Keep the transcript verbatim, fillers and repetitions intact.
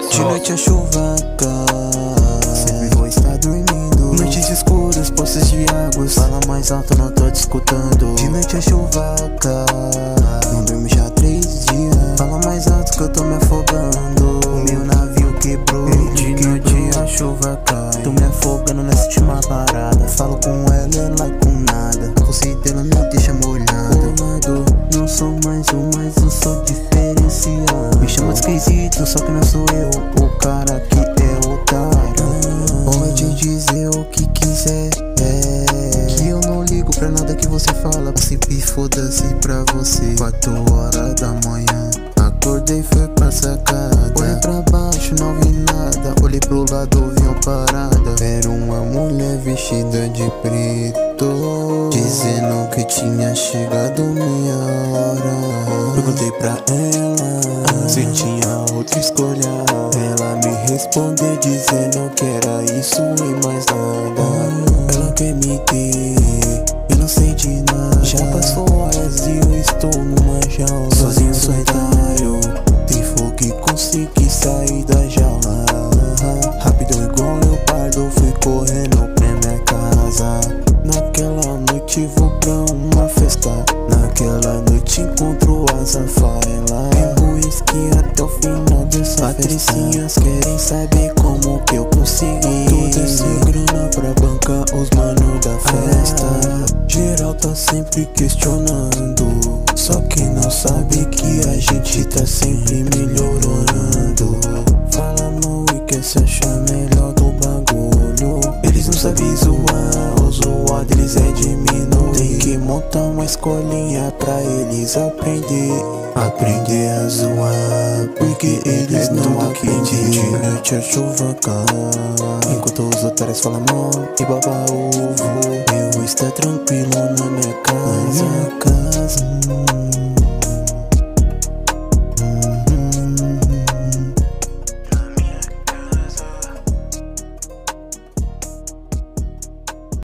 De noite a chuva cai, sempre vou estar dormindo. Noites escuras, poços de águas, fala mais alto, não tô te escutando. De noite a chuva cai, não durmo já há três dias. Fala mais alto que eu tô me afogando, o meu navio quebrou. De noite a chuva cai, tô me afogando nessa última parada. Falo com ela, ela é com nada, a voz dela me deixa molhada. Colado, não sou mais um, mas eu sou diferenciado. Me chama de esquisito, só que não sou eu, o cara que é otário. Pode dizer o que quiser, é, que eu não ligo pra nada que você fala. Sempre foda-se pra você. Quatro horas da manhã, acordei, foi pra sacada. Olhei pra baixo, não vi nada. Olhei pro lado, vi uma parada. Era uma mulher vestida de preto, dizendo que tinha chegado minha hora. Perguntei pra ela se tinha outra escolha. Ela me respondeu dizendo que era isso e mais nada. Ela quer me ter, eu não sei de nada. Já passou horas e eu estou numa jaula, sozinho solitário. Tem fogo e consegui sair da jaula. Rápido igual leopardo, fui correndo pra minha casa. Naquela noite vou pra uma festa. Naquela noite encontro a Zafaela. Bebo uísque até o final dessa Patricinhas festa. Querem saber como que eu consegui toda essa grana pra bancar os manos da festa. ah, Geral tá sempre questionando, só que não sabe que a gente tá sempre melhorando. Fala mal e quer se achar melhor do bagulho. Eles não sabem zoar, o zoar deles é diminuir. Tem que montar uma escolinha pra eles aprender. Aprender a zoar, porque eles é não aprendem. De noite a chuva cai, enquanto os otários falam mal e baba ovo. Eu estou tranquilo na minha casa, na minha casa.